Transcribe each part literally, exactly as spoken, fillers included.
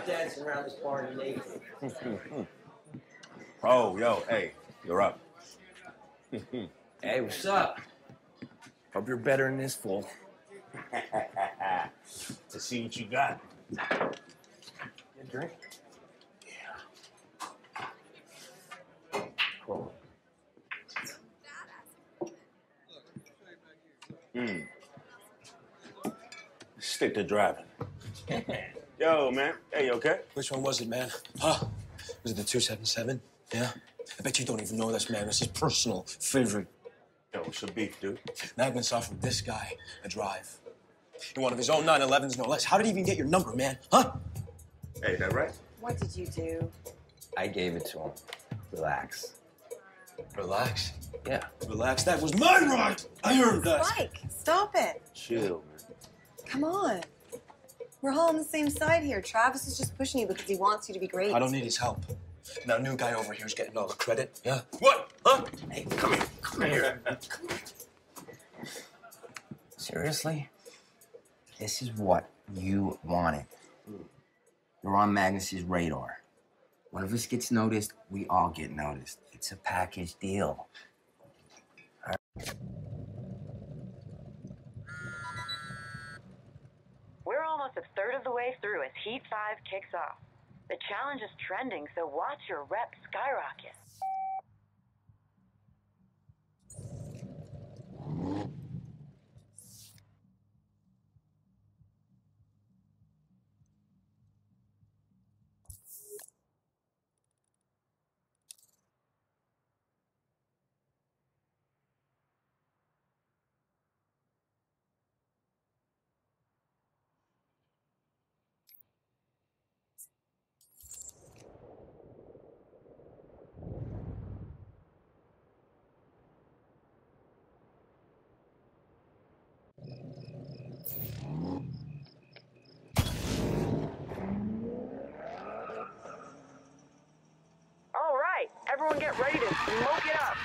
dancing around this party naked. Oh, yo, hey, you're up. Hey, what's up? Hope you're better than this fool. To see what you got. You a drink? Yeah. Cool. Hmm. Stick to driving. Yo, man. Hey, you okay? Which one was it, man? Huh? Was it the two seven seven? Yeah? I bet you don't even know that's Magnus' personal favorite. Yo, what's the beef, dude? Magnus offered this guy a drive. In one of his own nine elevens, no less. How did he even get your number, man? Huh? Hey, that right? What did you do? I gave it to him. Relax. Relax. Yeah. Relax. That was my right. I earned that. Mike, stop it. Chill, man. Come on. We're all on the same side here. Travis is just pushing you because he wants you to be great. I don't need his help. Now, new guy over here is getting all the credit. Yeah? What? Huh? Hey, come here. Come here. Come here. Seriously? This is what you wanted. You're on Magnus's radar. One of us gets noticed, we all get noticed. It's a package deal. All right. We're almost a third of the way through as Heat five kicks off. The challenge is trending, so watch your rep skyrocket. All right, everyone get ready to smoke it up.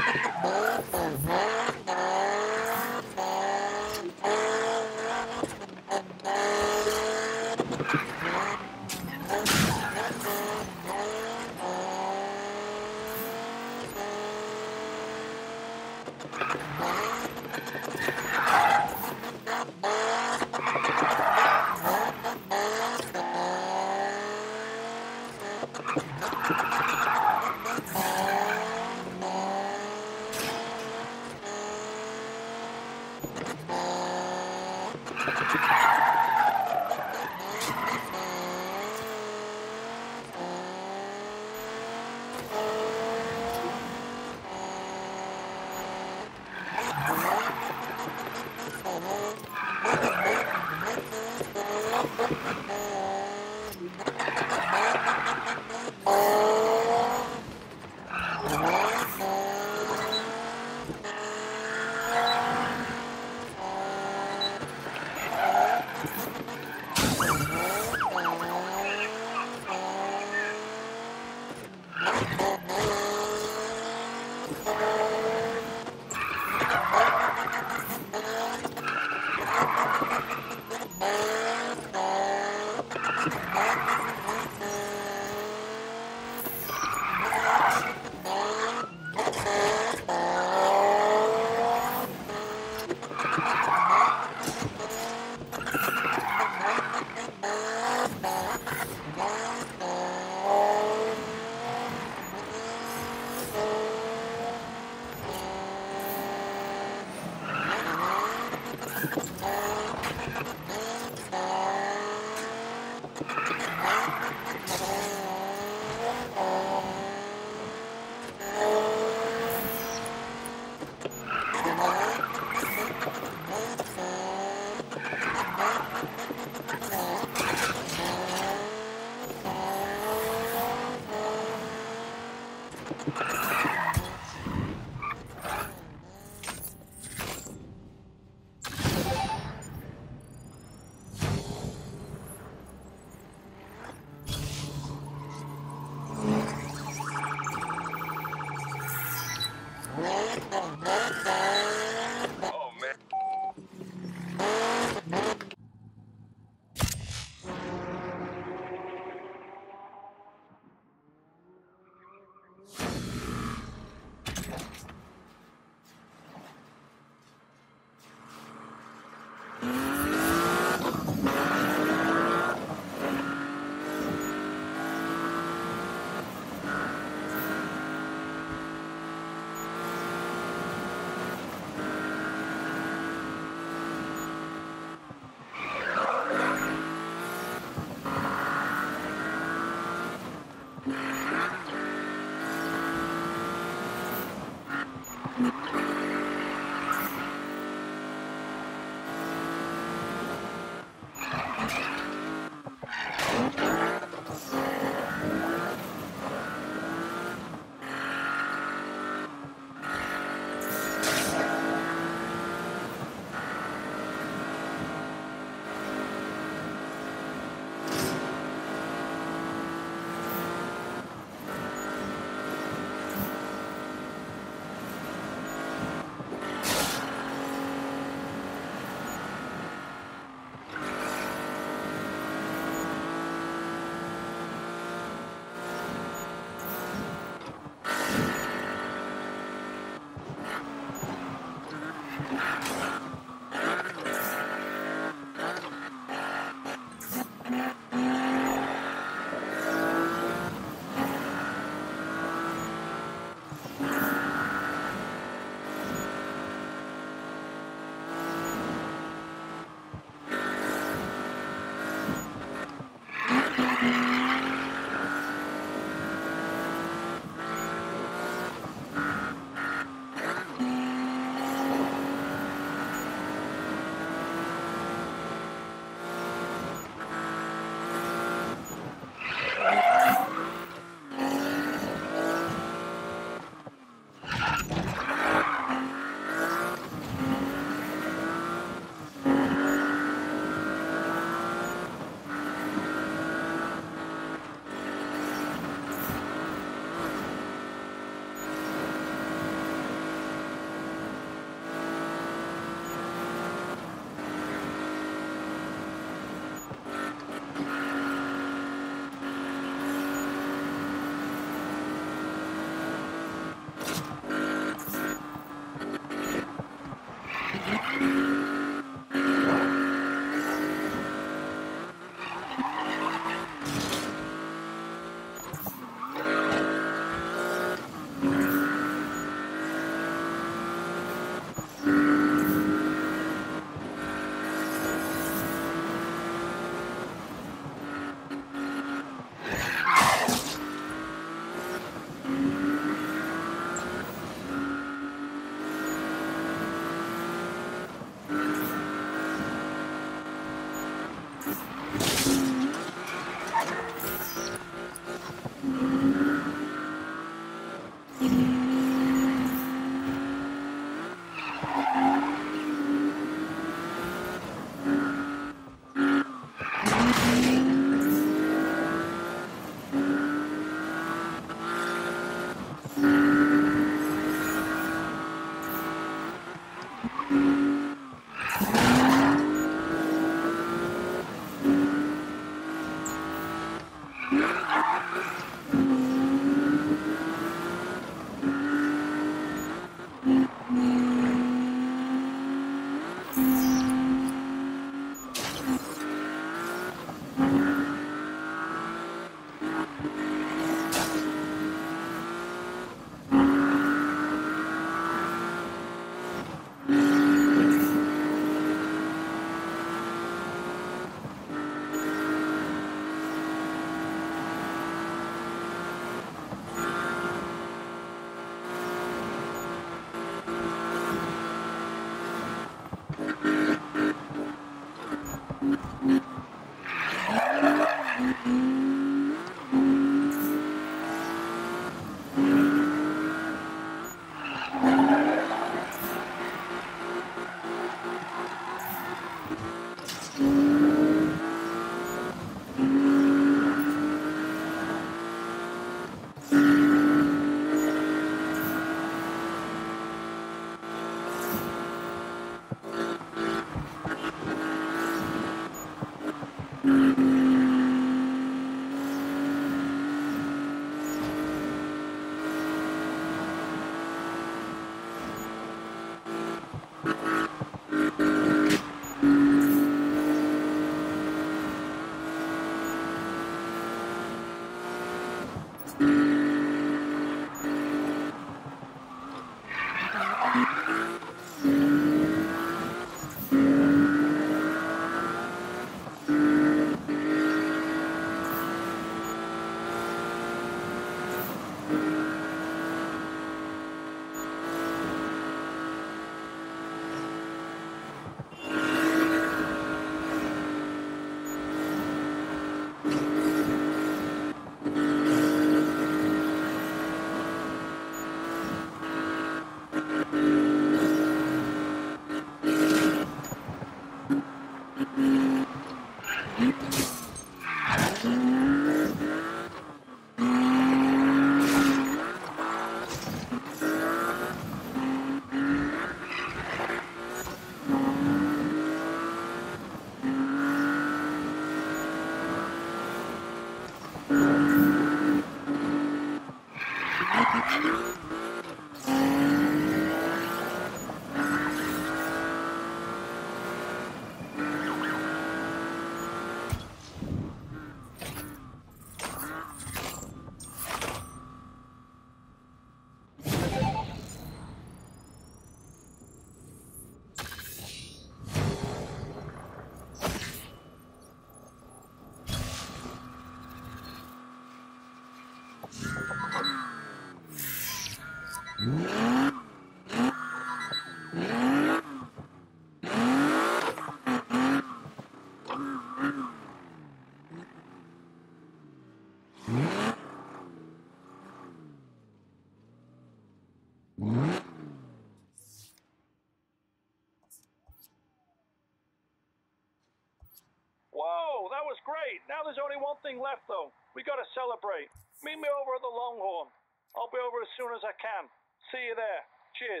Whoa, that was great. Now there's only one thing left, though. We gotta celebrate. Meet me over at the Longhorn. I'll be over as soon as I can. See you there. Cheers.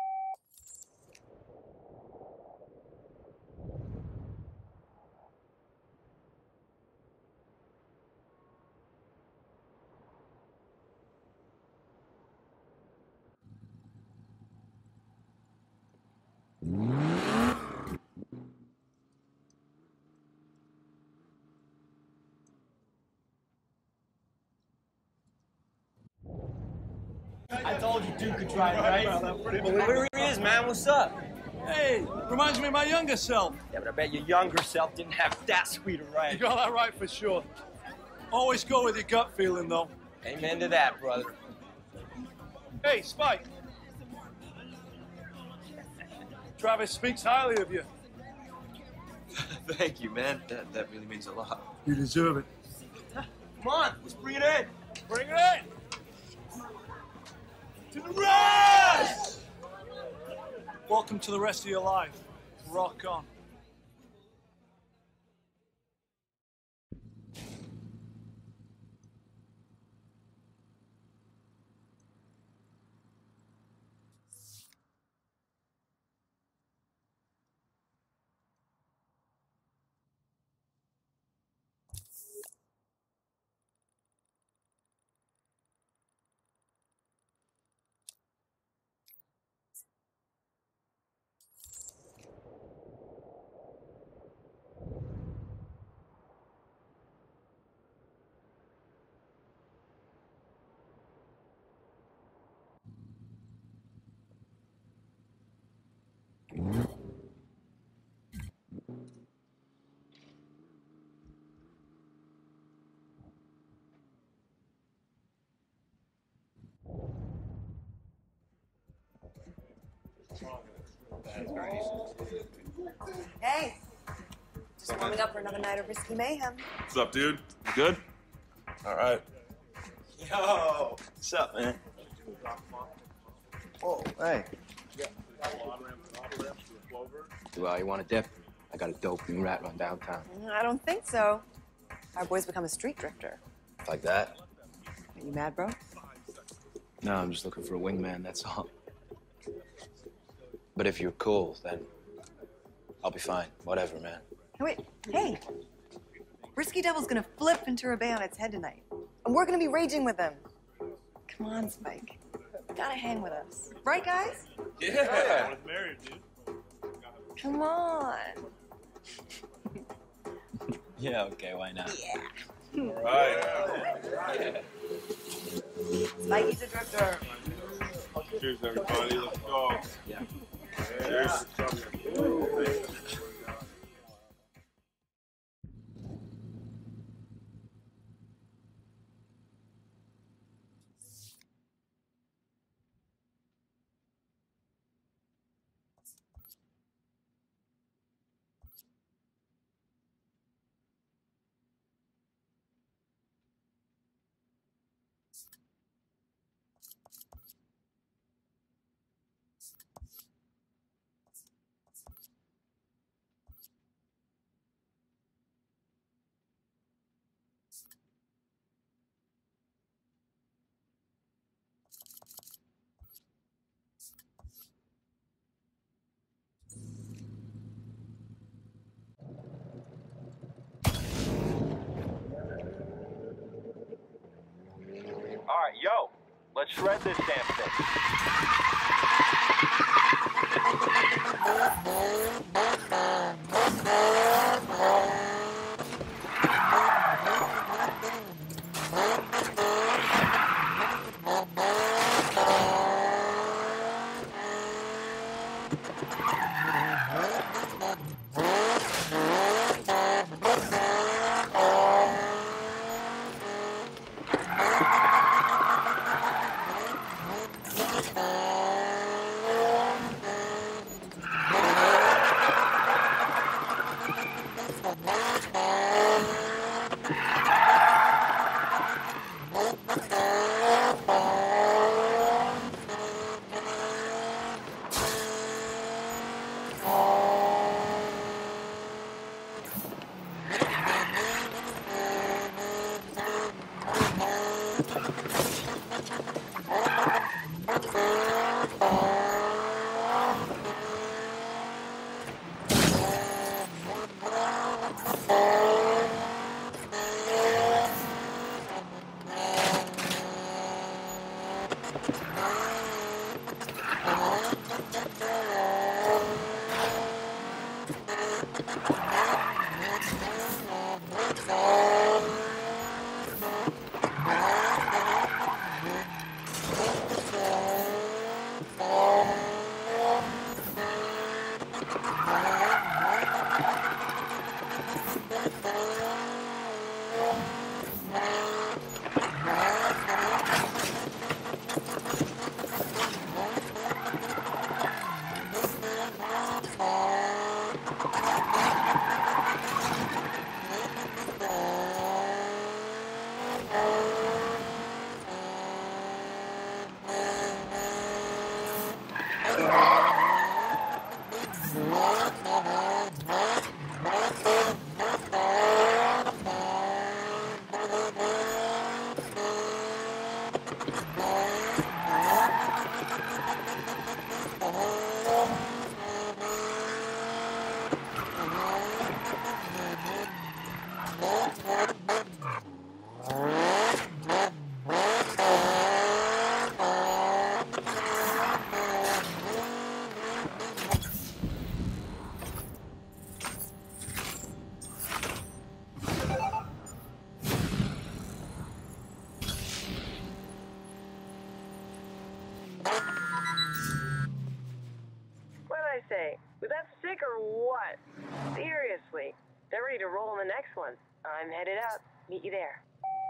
I told you Duke could drive, right? Well, here he is, man. What's up? Hey, reminds me of my younger self. Yeah, but I bet your younger self didn't have that sweet a ride. You got that right for sure. Always go with your gut feeling, though. Amen to that, brother. Hey, Spike. Travis speaks highly of you. Thank you, man. That, that really means a lot. You deserve it. Come on, let's bring it in. Bring it in! To the rest! Welcome to the rest of your life. Rock on. Hey, just warming up for another night of risky mayhem. What's up, dude? You good? All right. Yo, what's up, man? Oh, hey. Well, you want a dip? I got a dope new rat run downtown. I don't think so. Our boy's become a street drifter. Like that? Are you mad, bro? No, I'm just looking for a wingman, that's all. But if you're cool, then I'll be fine. Whatever, man. Hey, wait, hey. Risky Devil's gonna flip and turn a bay on its head tonight. And we're gonna be raging with him. Come on, Spike. You gotta hang with us. Right, guys? Yeah. I was married, dude. Come on. Yeah, okay, why not? Yeah. All right. Yeah. Spikey's a drifter. Cheers, everybody. Let's go. Yeah. Cheers. All right, yo, let's shred this damn thing. What'd I say? Was that sick or what? Seriously. They're ready to roll on the next one. I'm headed out. Meet you there.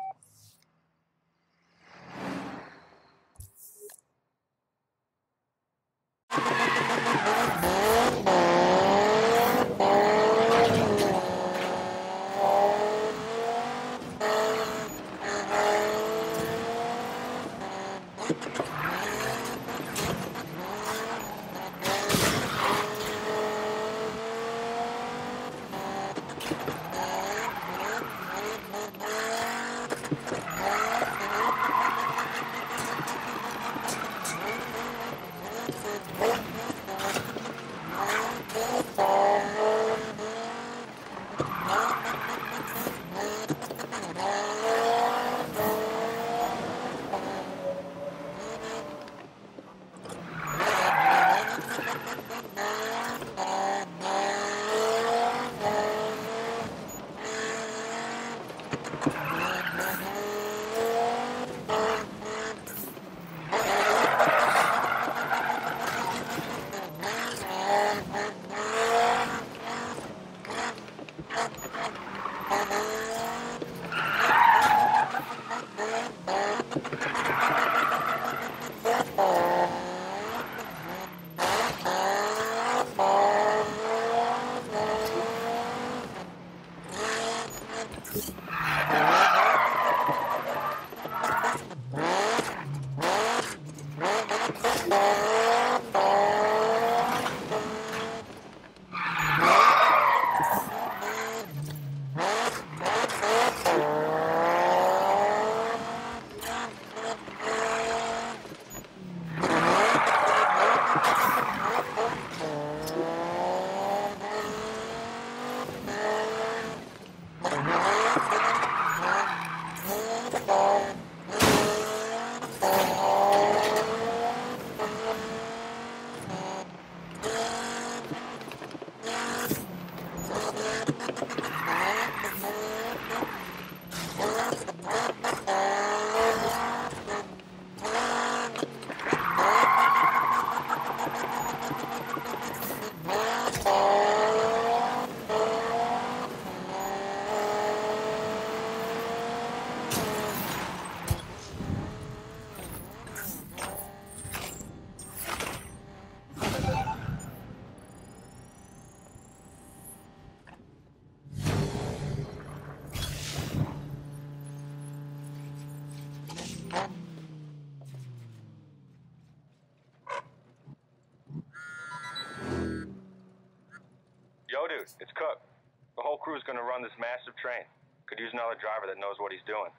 Yo, dude, it's Cook. The whole crew's gonna run this massive train. Could use another driver that knows what he's doing.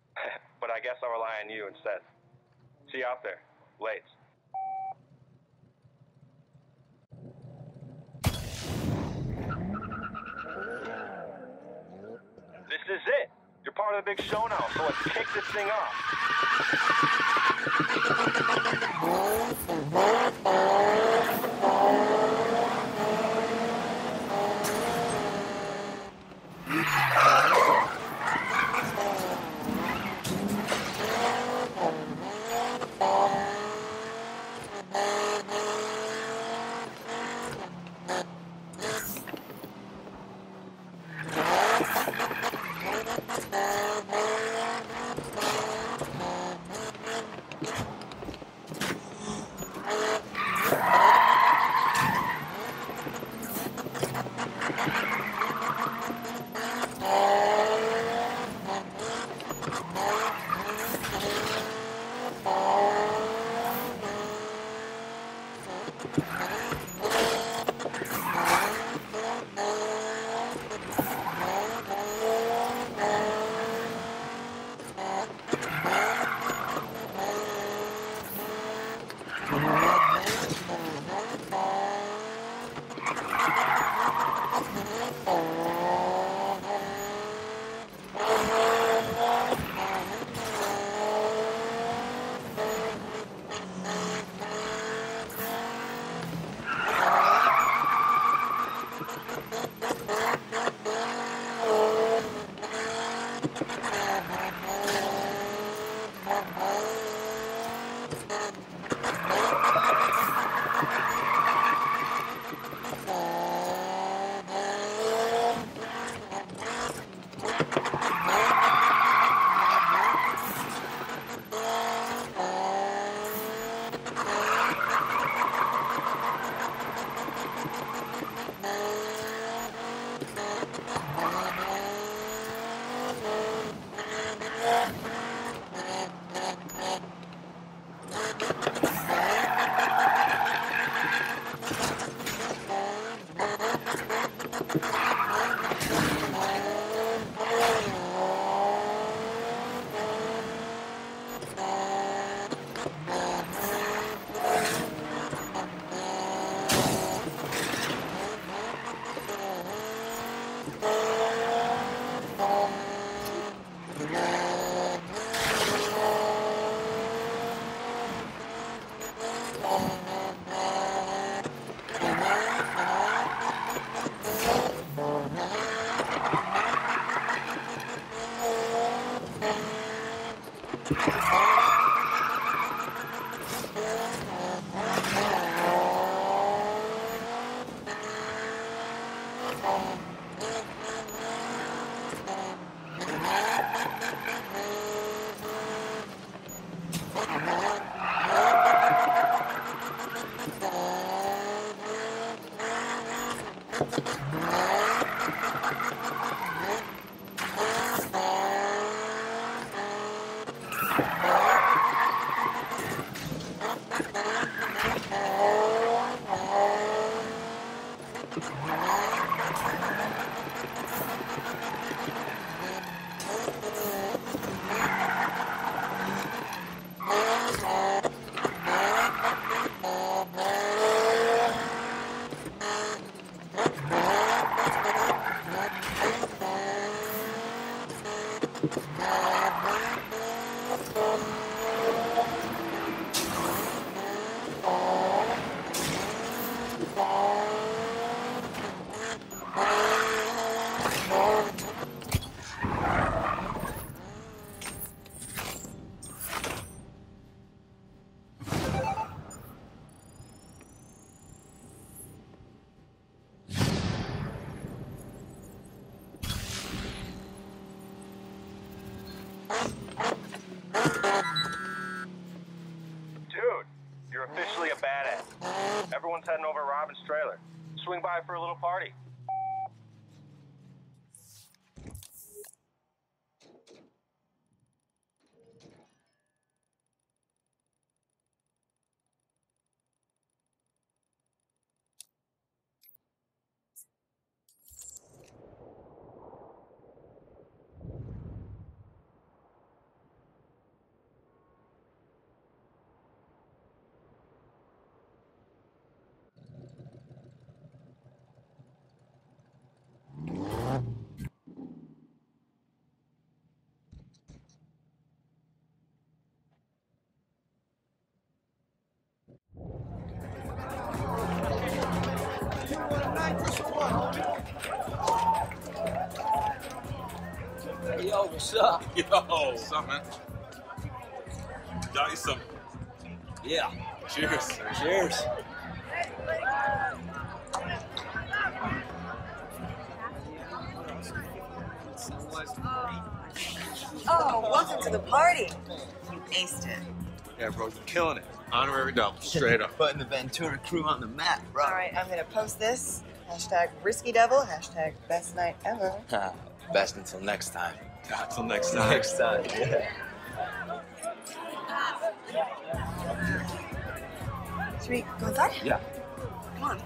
But I guess I'll rely on you instead. See you out there. Late. This is it. You're part of the big show now, so let's kick this thing off. You're officially a badass. Everyone's heading over to Robyn's trailer. Swing by for a little party. Yo, what's up? Yo, what's up, man? Got you some. Yeah. Cheers. Cheers. Oh, welcome to the party. You aced it. Yeah, bro, you're killing it. Honorary double, straight up. Putting the Ventura crew on the map, bro. All right, I'm gonna post this. Hashtag risky devil. Hashtag best night ever. Best until next time. Yeah, until next time. Next time, yeah. Should we go inside? Yeah. Come on.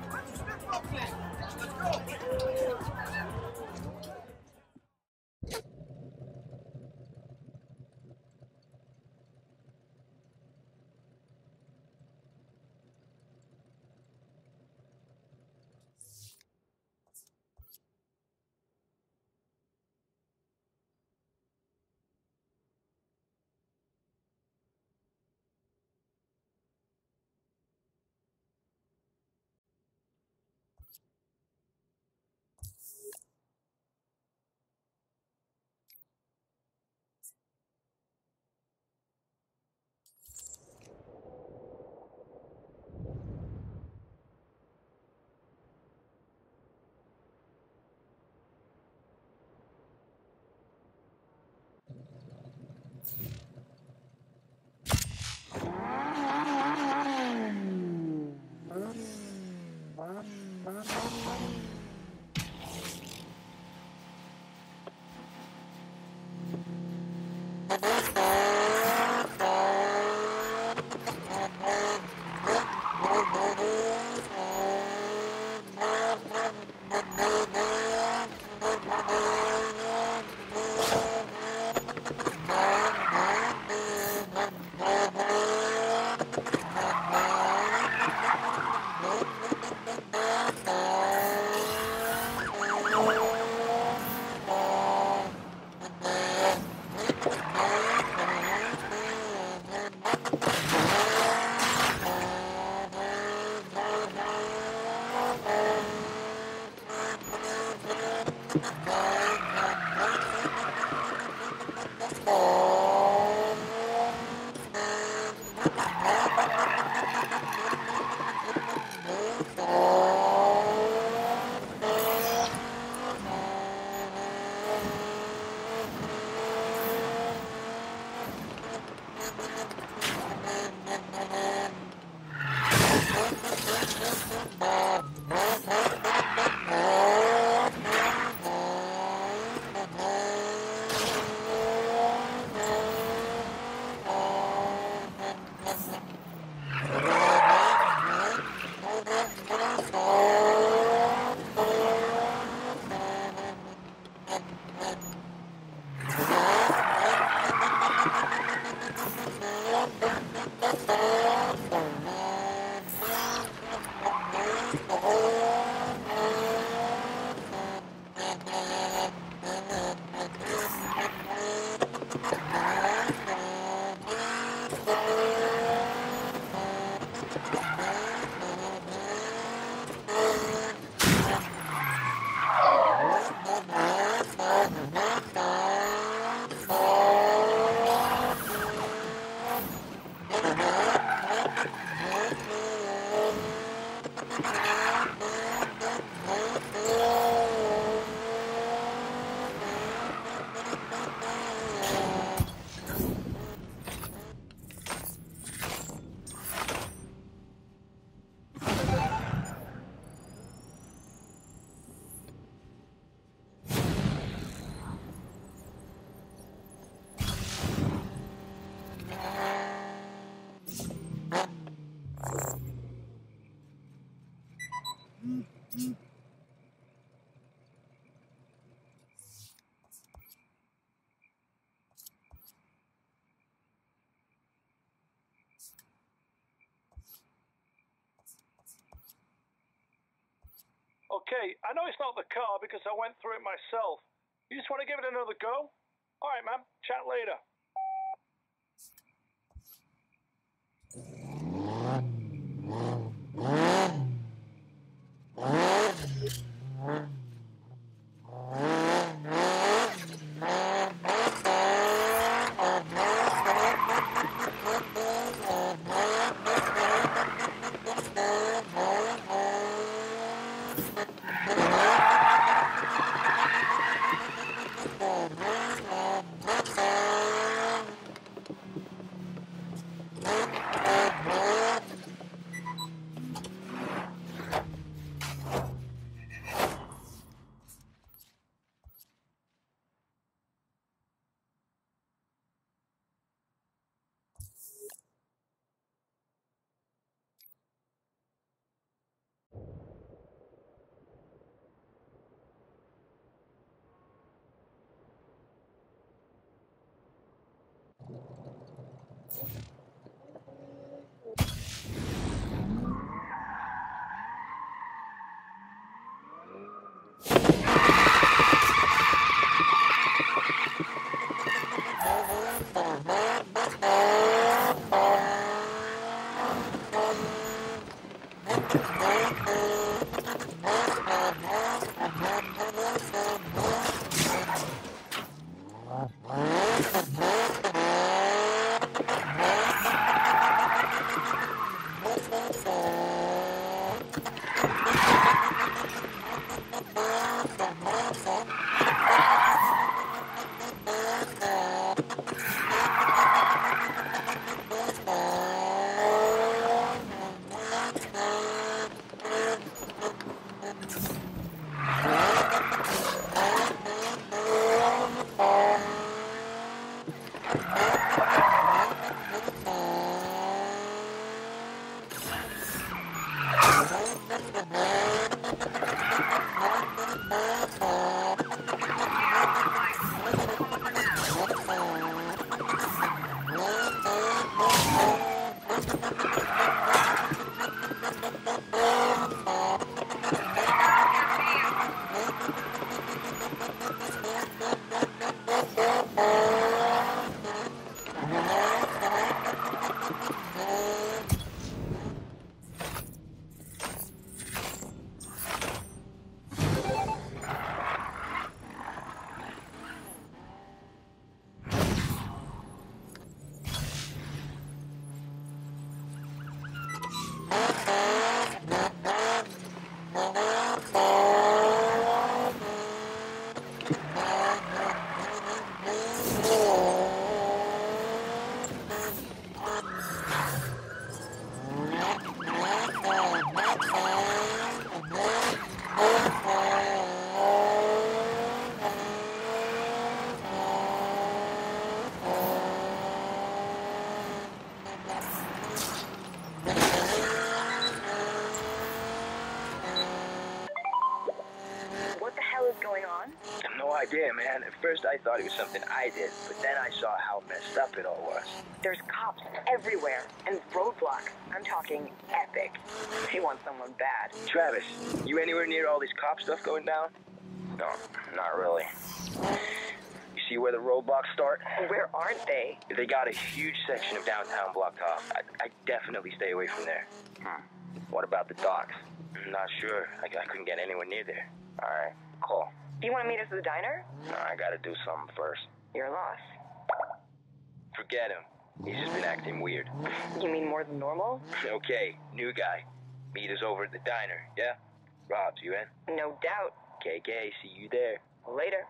Okay, I know it's not the car because I went through it myself. You just want to give it another go? All right, man. Chat later. What the hell is going on? I have no idea, man. At first I thought it was something I did, but then I saw how messed up it all was. There's cops everywhere and roadblocks. I'm talking epic. They want someone bad. Travis, you anywhere near all this cop stuff going down? No, not really. You see where the roadblocks start? Where aren't they? They got a huge section of downtown blocked off. I, I definitely stay away from there. Hmm. What about the docks? I'm not sure. I, I couldn't get anywhere near there. All right, cool. Do you want to meet us at the diner? No, I gotta do something first. You're lost. Forget him. He's just been acting weird. You mean more than normal? Okay, new guy. Meet us over at the diner, yeah? Robs, you in? No doubt. K K, see you there. Later.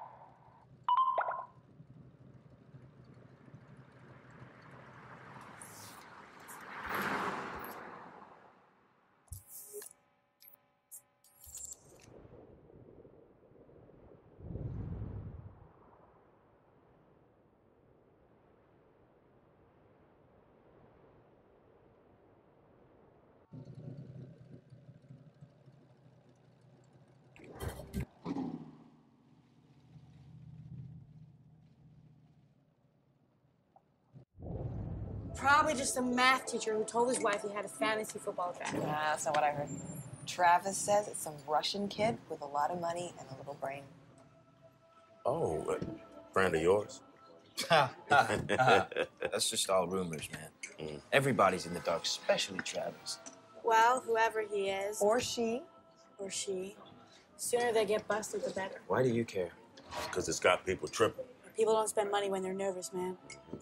Probably just a math teacher who told his wife he had a fantasy football draft. Nah, that's not what I heard. Travis says it's some Russian kid with a lot of money and a little brain. Oh, a friend of yours? That's just all rumors, man. Mm. Everybody's in the dark, especially Travis. Well, whoever he is. Or she. Or she. Sooner they get busted, the better. Why do you care? Because it's got people tripping. People don't spend money when they're nervous, man.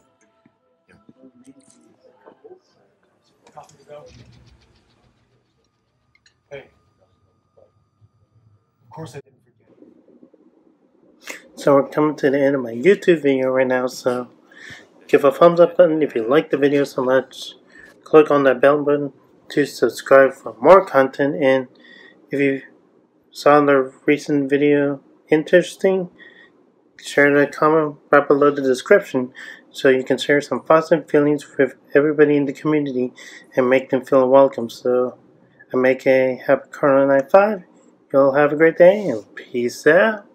Coffee to go. Hey. Of course I didn't forget. So we're coming to the end of my YouTube video right now, so give a thumbs up button if you like the video so much. Click on that bell button to subscribe for more content, and if you saw the recent video interesting, share the comment right below the description so you can share some thoughts and feelings with everybody in the community and make them feel welcome. So I make a happy Corona Night five. Y'all have a great day and peace out.